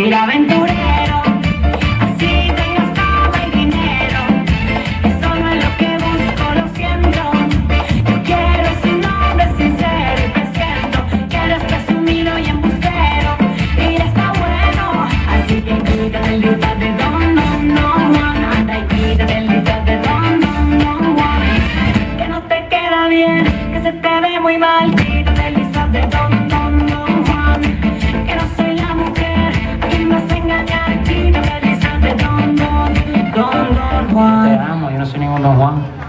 ir aventurero, así tengas fama y dinero. Eso no es lo que busco, lo siento. Yo quiero sin nombre sincero y presiento que eres presumido y embustero, y ya está bueno. Así que quítate el disfraz de Don Juan, anda y quítate el disfraz de Don Juan, que no te queda bien, que se te ve muy mal. Quítate el disfraz de Don Juan, que no soy la mujer a quien vas a engañar. Quítate el disfraz de Don Juan. Te amo, yo no soy ningún Don Juan.